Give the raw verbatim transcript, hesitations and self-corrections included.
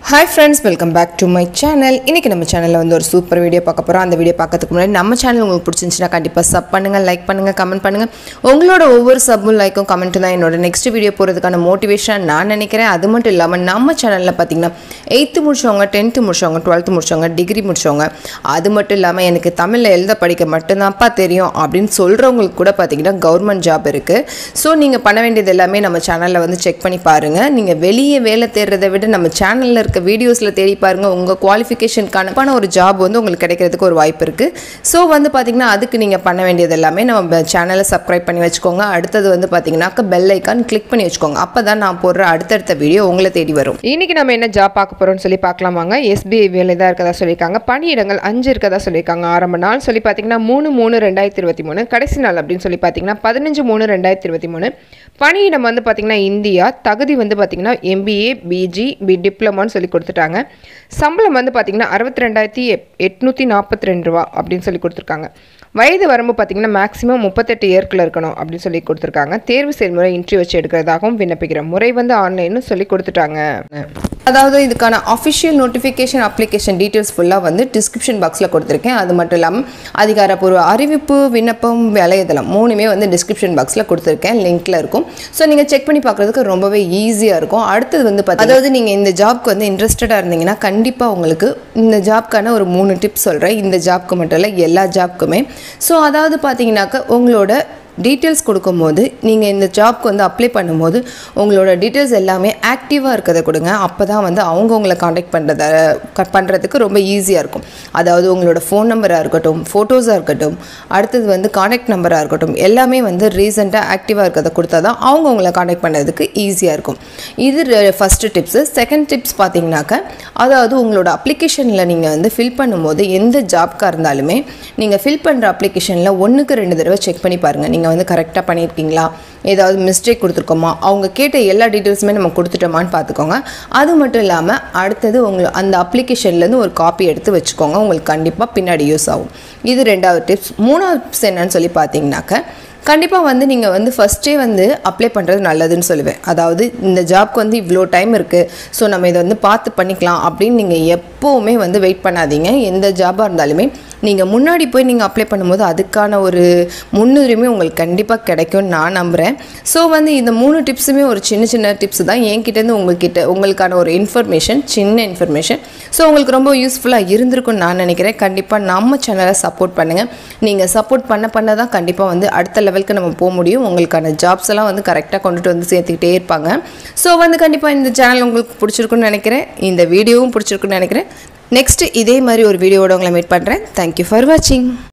Hi friends, welcome back to my channel. இன்னைக்கு நம்ம சேனல்ல வந்து ஒரு சூப்பர் வீடியோ பார்க்க போறோம். அந்த வீடியோ பார்க்கிறதுக்கு முன்னாடி நம்ம சேனல் உங்களுக்கு பிடிச்சிருந்தா கண்டிப்பா சப் பண்ணுங்க, லைக் பண்ணுங்க, கமெண்ட் பண்ணுங்க. உங்களோட ஒவ்வொரு சப்பும் லைக்கும் கமெண்ட்டும் தான் என்னோட நெக்ஸ்ட் வீடியோ போறதுக்கான மோட்டிவேஷன் நான் நினைக்கிறேன். அது மட்டும் இல்லாம நம்ம சேனல்ல பாத்தீங்கன்னா eighth முடிச்சவங்க, tenth முடிச்சவங்க, twelfth முடிச்சவங்க, டிகிரி முடிச்சவங்க, அது மட்டும் இல்லாம எனக்கு தமிழ்ல எழுத படிக்க மட்டும் தான்ப்பா தெரியும் அப்படினு சொல்றவங்களுக்கு கூட பாத்தீங்கன்னா கவர்மெண்ட் ஜாப் இருக்கு. சோ நீங்க பண்ண வேண்டியது எல்லாமே நம்ம சேனல்ல வந்து செக் பண்ணி பாருங்க. நீங்க வெளியே வேலை தேடுறதை விட நம்ம சேனல்ல இருக்க வீடியோஸ்ல தேடி பாருங்க. உங்க குவாலிஃபிகேஷனுக்கான ஒரு ஜாப் வந்து உங்களுக்கு கிடைக்கிறதுக்கு ஒரு வாய்ப்பு இருக்கு. சோ வந்து பாத்தீங்கன்னா அதுக்கு நீங்க பண்ண வேண்டியது எல்லாமே நம்ம சேனலை சப்ஸ்கிரைப் பண்ணி வச்சுக்கோங்க. அடுத்து வந்து பாத்தீங்கன்னா பெல் ஐகான் கிளிக் பண்ணி வச்சுக்கோங்க. அப்பதான் நான் போடுற அடுத்தடுத்த வீடியோ உங்களை தேடி வரும். இன்னைக்கு நம்ம என்ன ஜாப் பார்க்க போறோம்னு சொல்லி பார்க்கலாமாங்க. S B I வேலை தான் இருக்கதா சொல்லிருக்காங்க. பணியிடங்கள் அஞ்சு இருக்கதா சொல்லிருக்காங்க. ஆரம்ப நாள் சொல்லி பாத்தீங்கன்னா மூணு மூணு ரெண்டாயிரத்தி இருபத்தி மூணு, கடைசி நாள் அப்படின்னு சொல்லி பாத்தீங்கன்னா பதினஞ்சு மூணு ரெண்டாயிரத்தி இருபத்தி மூணு. பணியிடம் வந்து பாத்தீங்கன்னா இந்தியா, தகுதி வந்து பாத்தீங்கன்னா M B A, B G, B டிப்ளமான்னு சொல்லி கொடுத்துட்டாங்க. சம்பளம் வந்து பாத்தீங்கன்னா அறுபத்தி ரெண்டாயிரத்தி எட்நூத்தி நாற்பத்தி ரெண்டு ரூபா அப்படின்னு சொல்லி கொடுத்துருக்காங்க. வயது வரம்பு பார்த்தீங்கன்னா மேக்ஸிமம் முப்பத்தெட்டு இயர்க்குள்ள இருக்கணும் அப்படின்னு சொல்லி கொடுத்துருக்காங்க. தேர்வு செயல்முறை இன்டர்வியூ வச்சு எடுக்கிறதாகவும் விண்ணப்பிக்கிற முறை வந்து ஆன்லைன்னு சொல்லி கொடுத்துட்டாங்க. அதாவது இதுக்கான அஃபிஷியல் நோட்டிஃபிகேஷன் அப்ளிகேஷன் டீட்டெயில்ஸ் ஃபுல்லாக வந்து டிஸ்கிரிப்ஷன் பாக்ஸில் கொடுத்துருக்கேன். அது மட்டும் இல்லாமல் அதிகாரப்பூர்வ அறிவிப்பு, விண்ணப்பம், வலைதளம் மூணுமே வந்து டிஸ்கிரிப்ஷன் பாக்ஸில் கொடுத்துருக்கேன், லிங்க்ல இருக்கும். ஸோ நீங்கள் செக் பண்ணி பார்க்குறதுக்கு ரொம்பவே ஈஸியாக இருக்கும். அடுத்தது வந்து பார்த்தீங்கன்னா அதாவது நீங்கள் இந்த ஜாப்க்கு வந்து இன்ட்ரெஸ்டடாக இருந்தீங்கன்னா கண்டிப்பாக உங்களுக்கு இந்த ஜாப்க்கான ஒரு மூணு டிப்ஸ் சொல்கிறேன். இந்த ஜாப்க்கு மட்டும் இல்லை, எல்லா ஜாப்க்குமே. ஸோ அதாவது பார்த்தீங்கன்னாக்க உங்களோட டீட்டெயில்ஸ் கொடுக்கும்போது நீங்கள் இந்த ஜாப்க்கு வந்து அப்ளை பண்ணும்போது உங்களோட டீட்டெயில்ஸ் எல்லாமே ஆக்டிவாக இருக்கிறத கொடுங்க. அப்போ தான் வந்து அவங்க உங்களை காண்டாக்ட் பண்ணுறத பண்ணுறதுக்கு ரொம்ப ஈஸியாக இருக்கும். அதாவது உங்களோட ஃபோன் நம்பராக இருக்கட்டும், ஃபோட்டோஸாக இருக்கட்டும், அடுத்தது வந்து காண்டாக்ட் நம்பராக இருக்கட்டும், எல்லாமே வந்து ரீசெண்டாக ஆக்டிவாக இருக்கிறத கொடுத்தா தான் அவங்க உங்களை காண்டாக்ட் பண்ணுறதுக்கு ஈஸியாக இருக்கும். இது ஃபஸ்ட்டு டிப்ஸு. செகண்ட் டிப்ஸ் பார்த்தீங்கன்னாக்க அதாவது உங்களோட அப்ளிகேஷனில் நீங்கள் வந்து ஃபில் பண்ணும்போது எந்த ஜாப்க்காக இருந்தாலுமே நீங்கள் ஃபில் பண்ணுற அப்ளிகேஷனில் ஒன்றுக்கு ரெண்டு தடவை செக் பண்ணி பாருங்கள். நீங்கள் வந்து கரெக்டாக பண்ணியிருக்கீங்களா, ஏதாவது மிஸ்டேக் கொடுத்துருக்கோமா, அவங்க கேட்ட எல்லா டீட்டெயில்ஸுமே நம்ம கொடுத்துட்டோமான்னு பார்த்துக்கோங்க. அது மட்டும் இல்லாமல் அடுத்தது உங்களை அந்த அப்ளிகேஷன்லேருந்து ஒரு காப்பி எடுத்து வச்சுக்கோங்க. உங்களுக்கு கண்டிப்பாக பின்னாடி யூஸ் ஆகும். இது ரெண்டாவது டிப்ஸ். மூணாவது டிப்ஸ் என்னன்னு சொல்லி பார்த்தீங்கன்னாக்க கண்டிப்பாக வந்து நீங்கள் வந்து ஃபஸ்ட்டே வந்து அப்ளை பண்ணுறது நல்லதுன்னு சொல்லுவேன். அதாவது இந்த ஜாப்க்கு வந்து இவ்வளோ டைம் இருக்குது, ஸோ நம்ம இதை வந்து பார்த்து பண்ணிக்கலாம் அப்படின்னு நீங்கள் எப்போவுமே வந்து வெயிட் பண்ணாதீங்க. எந்த ஜாபாக இருந்தாலுமே நீங்கள் முன்னாடி போய் நீங்கள் அப்ளை பண்ணும்போது அதுக்கான ஒரு முன்னுரிமை உங்களுக்கு கண்டிப்பாக கிடைக்கும்னு நான் நம்புகிறேன். ஸோ வந்து இந்த மூணு டிப்ஸுமே ஒரு சின்ன சின்ன டிப்ஸ் தான். என்கிட்டேருந்து உங்கள்கிட்ட உங்களுக்கான ஒரு இன்ஃபர்மேஷன், சின்ன இன்ஃபர்மேஷன். ஸோ உங்களுக்கு ரொம்ப யூஸ்ஃபுல்லாக இருந்திருக்குன்னு நான் நினைக்கிறேன். கண்டிப்பாக நம்ம சேனலை சப்போர்ட் பண்ணுங்கள். நீங்கள் சப்போர்ட் பண்ண பண்ண தான் கண்டிப்பாக வந்து அடுத்த லெவலுக்கு நம்ம போக முடியும். உங்களுக்கான ஜாப்ஸ் எல்லாம் வந்து கரெக்டாக கொண்டுட்டு வந்து சேர்த்துக்கிட்டே இருப்பாங்க. ஸோ வந்து கண்டிப்பாக இந்த சேனல் உங்களுக்கு பிடிச்சிருக்குன்னு நினைக்கிறேன். இந்த வீடியோவும் பிடிச்சிருக்குன்னு நினைக்கிறேன். நெக்ஸ்ட் இதே மாதிரி ஒரு வீடியோவோட உங்களை மீட் பண்ணுறேன். தேங்க்யூ ஃபார் வாட்சிங்.